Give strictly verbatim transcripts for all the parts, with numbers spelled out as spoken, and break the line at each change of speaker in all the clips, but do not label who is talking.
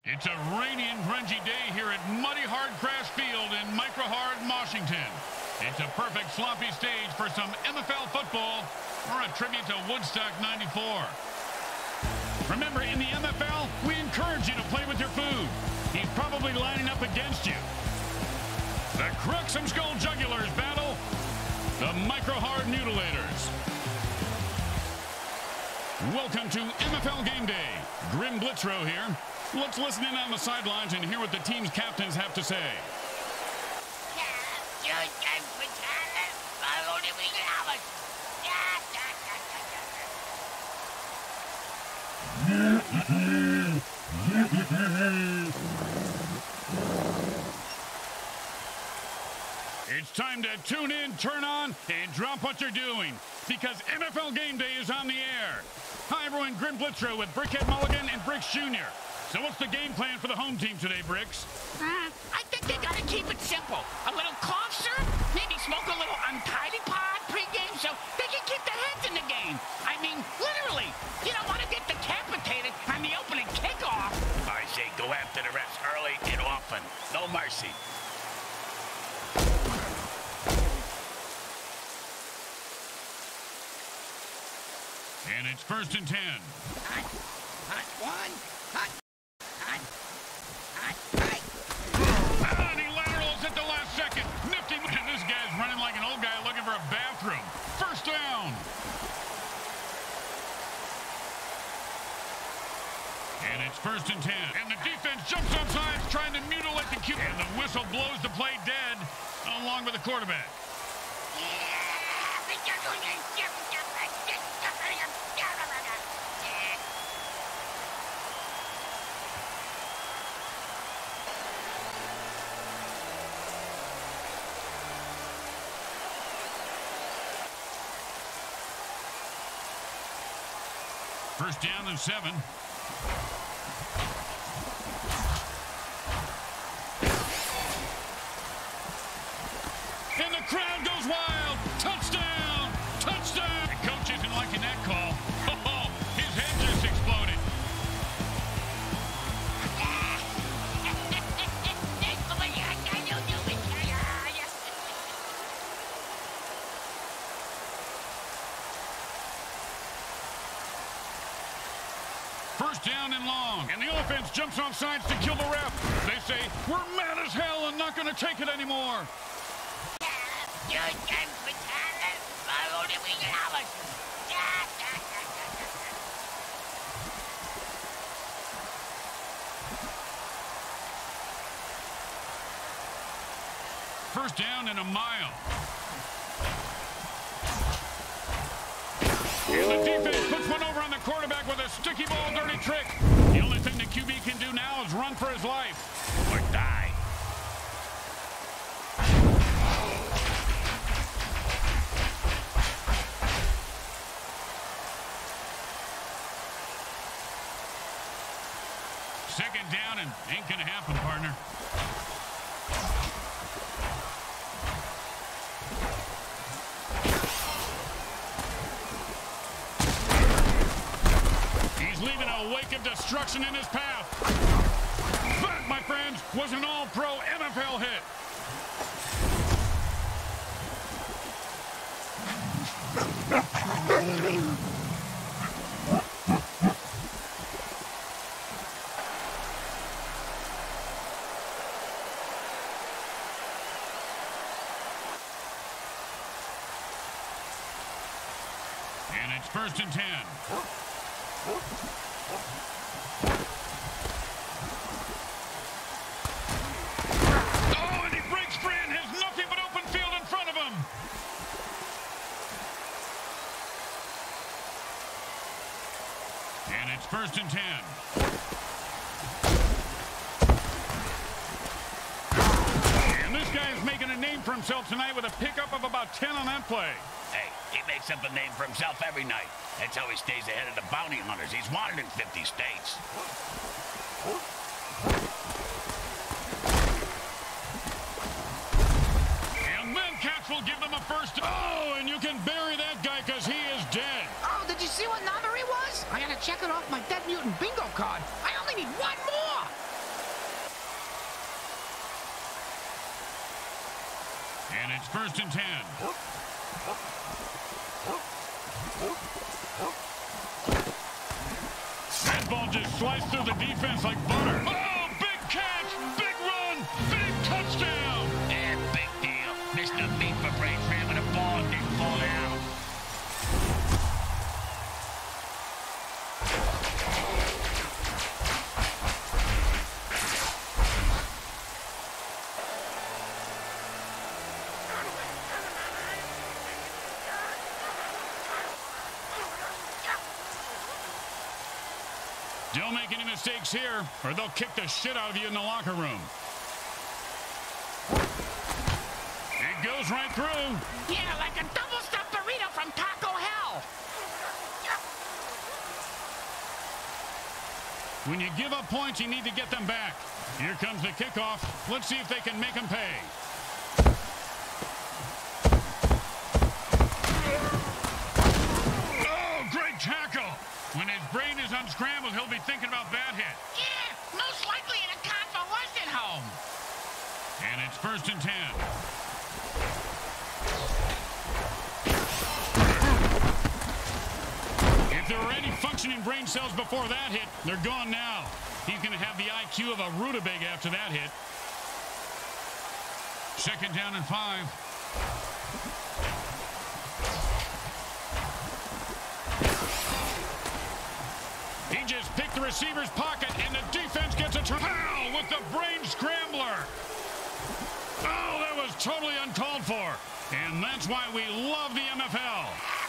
It's a rainy and grungy day here at Muddy-Hard Grass Field in Microhard, Washington. It's a perfect sloppy stage for some M F L football or a tribute to Woodstock ninety-four. Remember, in the M F L, we encourage you to play with your food. He's probably lining up against you. The Cracksumskull Jugulars battle the Microhard Mutilators. Welcome to M F L Game Day. Grim Blitzrow here. Let's listen in on the sidelines and hear what the team's captains have to say. It's time to tune in, turn on, and drop what you're doing, because M F L Game Day is on the air. Hi, everyone. Grim Blitzrow with Brickhead Mulligan and Bricks Junior So what's the game plan for the home team today, Bricks?
Uh, I think they got to keep it simple. A little cough syrup, maybe smoke a little untidy pod pregame so they can keep their heads in the game. I mean, literally, you don't want to get decapitated on the opening kickoff.
I say go after the refs early and often. No mercy.
And it's first and ten.
Hot, hot one, hot, hot, hot, hot.
Ah, and he laterals at the last second. Nifty. And this guy's running like an old guy looking for a bathroom. First down. And it's first and ten. And the defense jumps on sides trying to mutilate the Q. And the whistle blows the play dead along with the quarterback. First down and seven. And the crowd goes wild. Touchdown! Touchdown! The coach isn't liking that call. Oh, his head just exploded. First down and long, and the offense jumps off sides to kill the ref. They say, we're mad as hell and not going to take it anymore. First down and a mile. And the defense puts one over on the quarterback with a sticky ball dirty trick. The only thing the Q B can do now is run for his life. Or die. Second down and ain't gonna happen, partner. Leaving a wake of destruction in his path. That, my friends, was an all-pro M F L hit. And it's first and ten. Oh, and he breaks free and has nothing but open field in front of him. And it's first and ten. And this guy is making a name for himself tonight with a pickup of about ten on that play.
Hey, he makes up a name for himself every night. That's how he stays ahead of the bounty hunters. He's wanted in fifty states.
And then Cats will give them a first. Oh, and you can bury that guy because he is dead.
Oh, did you see what number he was? I gotta check it off my dead mutant bingo card. I only need one more.
ball just sliced through the defense like butter. Oh, big catch, big run, big touchdown.
Yeah, big deal. Mister Meat for brains ran with the ball and didn't fall down.
Don't make any mistakes here, or they'll kick the shit out of you in the locker room. It goes right through.
Yeah, like a double-stuffed burrito from Taco Hell.
When you give up points, you need to get them back. Here comes the kickoff. Let's see if they can make them pay. Oh, great tackle. When his brain is unscrambled, he'll be thinking about that hit.
Yeah, most likely in a convalescent home.
And it's first and ten. If there were any functioning brain cells before that hit, they're gone now. He's going to have the I Q of a rutabaga after that hit. Second down and five. He just picked the receiver's pocket, and the defense gets a turn. Pow! With the brain scrambler. Oh, that was totally uncalled for. And that's why we love the M F L.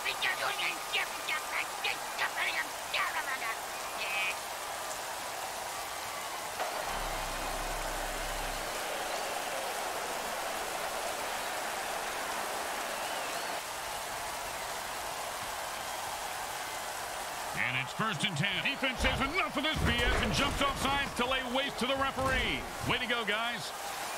And it's first and ten. Defense says enough of this B S and jumps off sides to lay waste to the referee. Way to go, guys.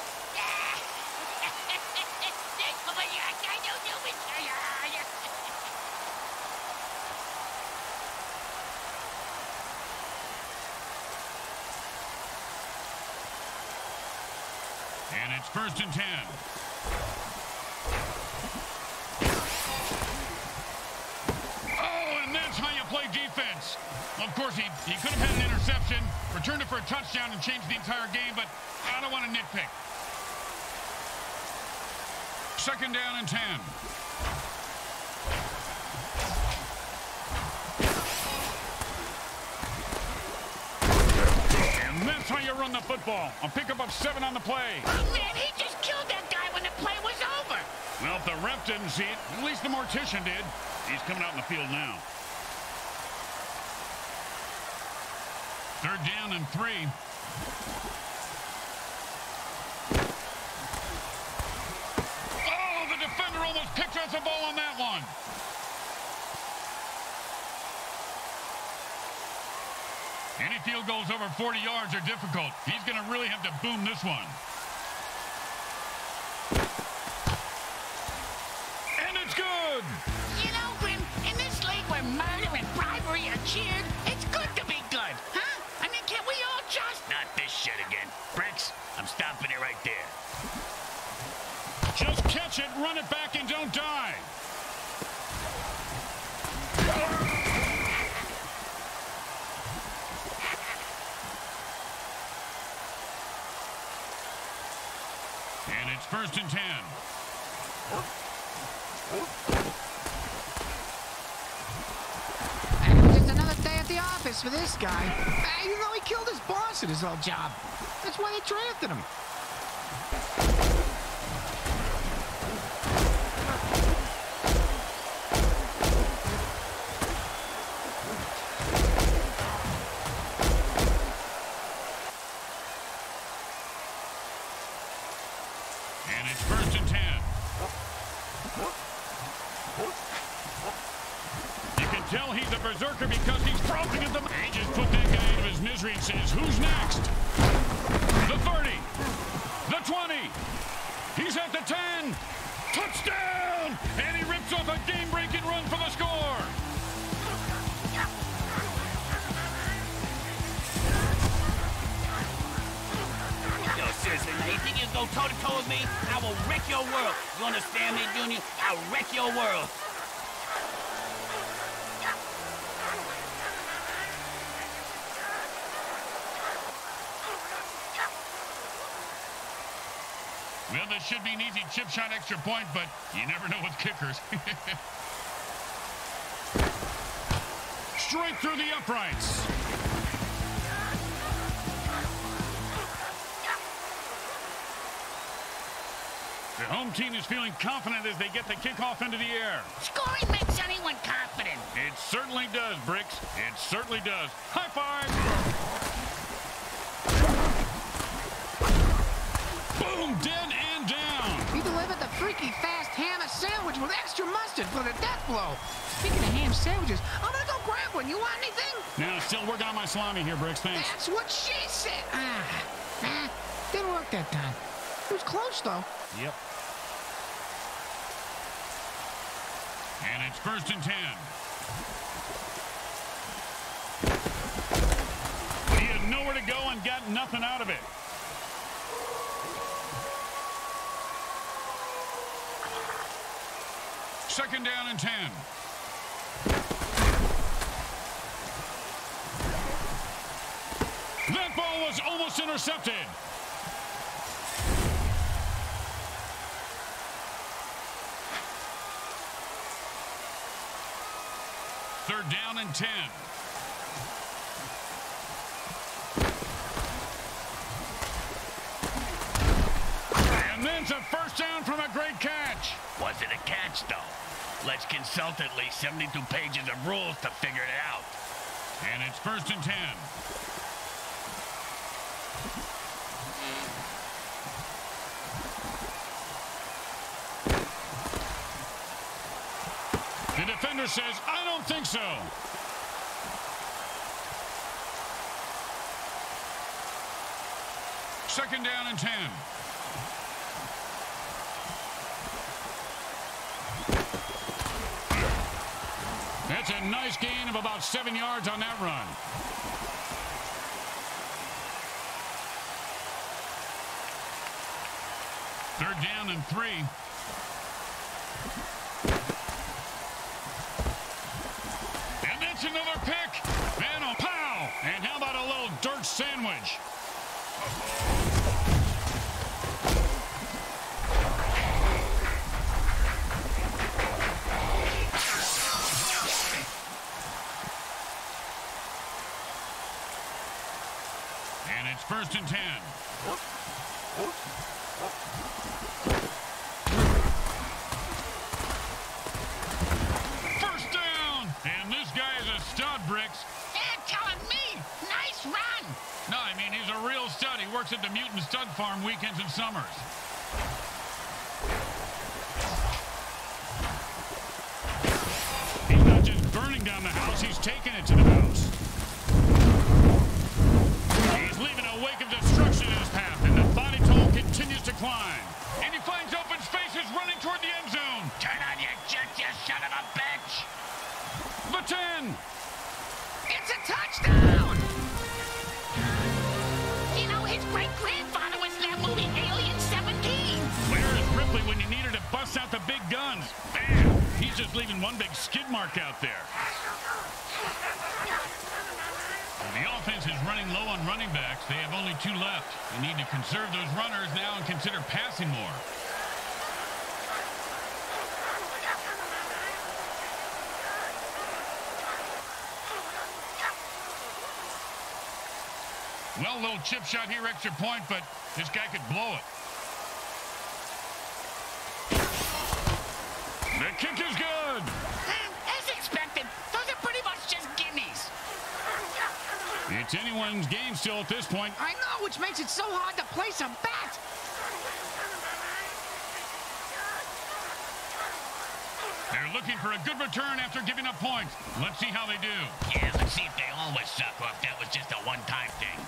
And it's first and ten. How you play defense. Well, of course, he, he could have had an interception, returned it for a touchdown, and changed the entire game, but I don't want to nitpick. Second down and ten. And that's how you run the football. A pickup of seven on the play.
Oh, man, he just killed that guy when the play was over.
Well, if the ref didn't see it, at least the mortician did. He's coming out in the field now. Third down and three. Oh, the defender almost picked up the ball on that one. Any field goals over forty yards are difficult. He's going to really have to boom this one. And it's good.
You know, Grim, in this league where murder and bribery are cheered, it's good to be good, huh? I mean, can we all just...
Not this shit again. Bricks, I'm stopping it right there.
Just catch it, run it back, and don't die. And it's first and ten.
Just another day at the office for this guy. Uh, you know, he killed his boss at his old job. That's why they drafted him.
And it's first and ten. You can tell he's a berserker because he's frothing at the... He just put that guy out of his misery and says, who's next? The thirty. The twenty. He's at the ten. Touchdown! And he rips off a game-breaking run for the score.
Yo, seriously, now you think you can go toe-to-toe with me? I will wreck your world. You understand me, Junior? I'll wreck your world.
Well, this should be an easy chip shot extra point, but you never know with kickers. Straight through the uprights. The home team is feeling confident as they get the kickoff into the air.
Scoring makes anyone confident.
It certainly does, Bricks. It certainly does. High five! Boom! Dead and down.
He delivered the freaky fast ham sandwich with extra mustard for the death blow. Speaking of ham sandwiches, I'm gonna go grab one. You want anything?
Now, still working on my salami here, Bricks. Thanks.
That's what she said. Ah, ah, didn't work that time. It was close, though.
Yep. And it's first and ten. He had nowhere to go and got nothing out of it. Second down and ten. That ball was almost intercepted. Third down and ten. And then it's a first down from a great catch.
Was it a catch, though? Let's consult at least seventy-two pages of rules to figure it out.
And it's first and ten. The defender says, I don't think so. Second down and ten. That's a nice gain of about seven yards on that run. Third down and three. And that's another pick. And a pow. And how about a little dirt sandwich? And it's first and ten. First down. And this guy is a stud, Bricks.
They're telling me. Nice run.
No, I mean, he's a real stud. He works at the Mutant Stud Farm weekends and summers. He's not just burning down the house, he's taking it to the house. He's leaving a wake of destruction in his path, and the body toll continues to climb. And he finds open spaces running toward the end zone.
Turn on your jets, you son of a bitch!
The ten.
It's a touchdown!
You know, his great-grandfather was in that movie Alien seventeen.
Where is Ripley when you need her to bust out the big guns? Man, he's just leaving one big skid mark out there. The offense is running low on running backs. They have only two left. They need to conserve those runners now and consider passing more. Well, a little chip shot here, extra point, but this guy could blow it. The kick is good.
As expected, those are pretty much just gimmies.
It's anyone's game still at this point.
I know, which makes it so hard to place a bet.
They're looking for a good return after giving up points. Let's see how they do.
Yeah, let's see if they always suck or if that was just a one-time thing.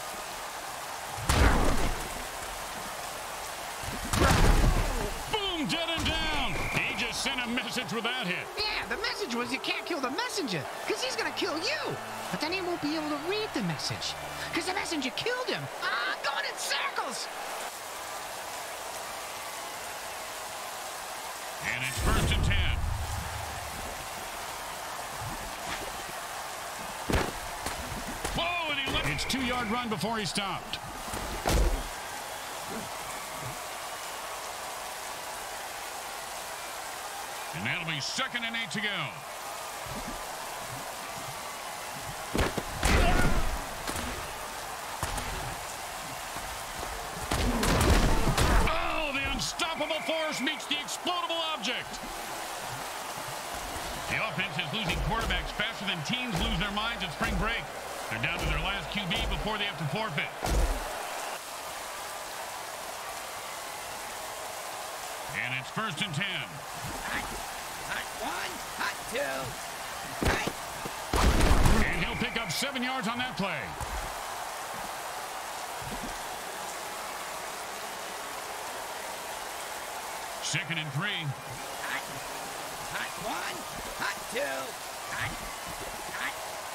Boom, dead and down. He just sent a message with that hit.
Yeah, the message was you can't kill the messenger, because he's going to kill you. But then he won't be able to read the message, because the messenger killed him. Ah, I'm going in circles.
And it's first and ten. Whoa, and he let... It's two-yard run before he stopped. And that'll be second and eight to go. Oh, the unstoppable force meets the explodable object. The offense is losing quarterbacks faster than teams lose their minds at spring break. They're down to their last Q B before they have to forfeit. And it's first and ten.
Hot, hot one, hot two, hot.
And he'll pick up seven yards on that play. Second and three.
Hot, hot one, hot two, hot, hot,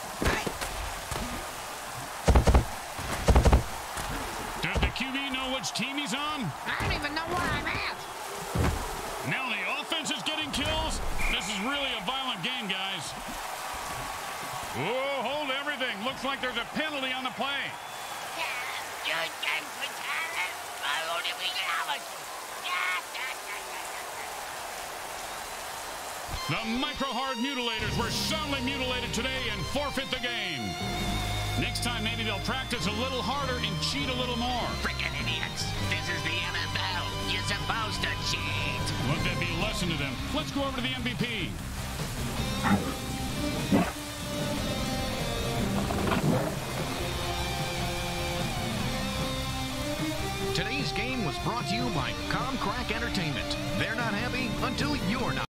hot.
Does the Q B know which team he's on?
I don't even know where I'm at.
Now the offense is getting kills. This is really a violent game, guys. Whoa, hold everything. Looks like there's a penalty on the play. The Microhard Mutilators were soundly mutilated today and forfeit the game. Next time, maybe they'll practice a little harder and cheat a little more.
Frickin' idiots. This is the M F L. You're supposed to cheat.
Let that be a lesson to them. Let's go over to the M V P.
Today's game was brought to you by Crack Entertainment. They're not happy until you're not.